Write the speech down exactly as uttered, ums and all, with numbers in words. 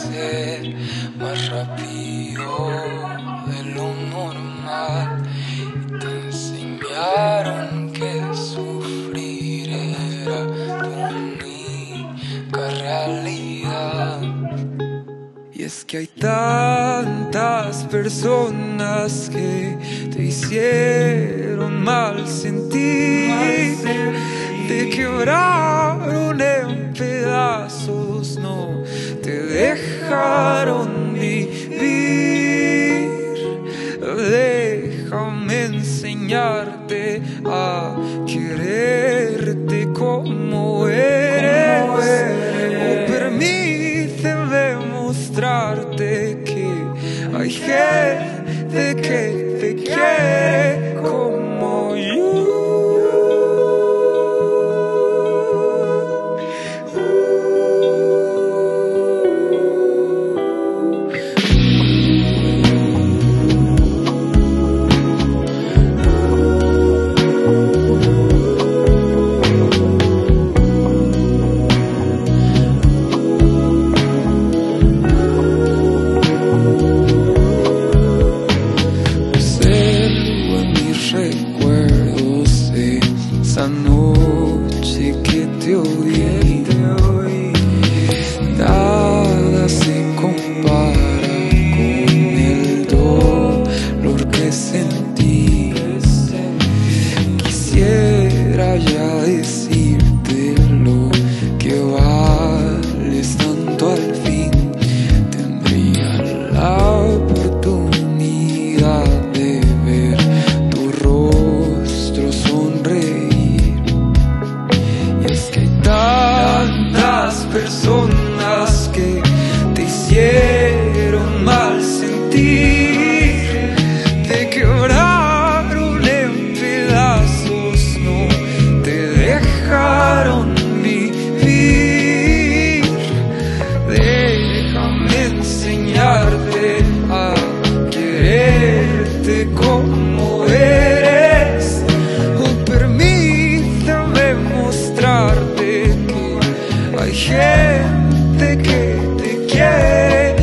crecer más rápido de lo normal y te enseñaron que sufrir era tu única realidad. Y es que hay tantas personas que te hicieron mal sentir, te quebraron en pedazos, no te dejaron vivir. Déjame enseñarte a quererte como eres, o permíteme mostrarte que hay gente que te quiere como yo. Recuerdos de esa noche que te oí, nada se compara con el dolor que sentí. Quisiera ya decirte lo que vales tanto, al fin tendría la oportunidad de ver sonreír. Y es que hay tantas personas que te hicieron mal sentir, te quebraron en pedazos, no te dejaron vivir. Déjame enseñarte a quererte como eres, hay gente que te quiere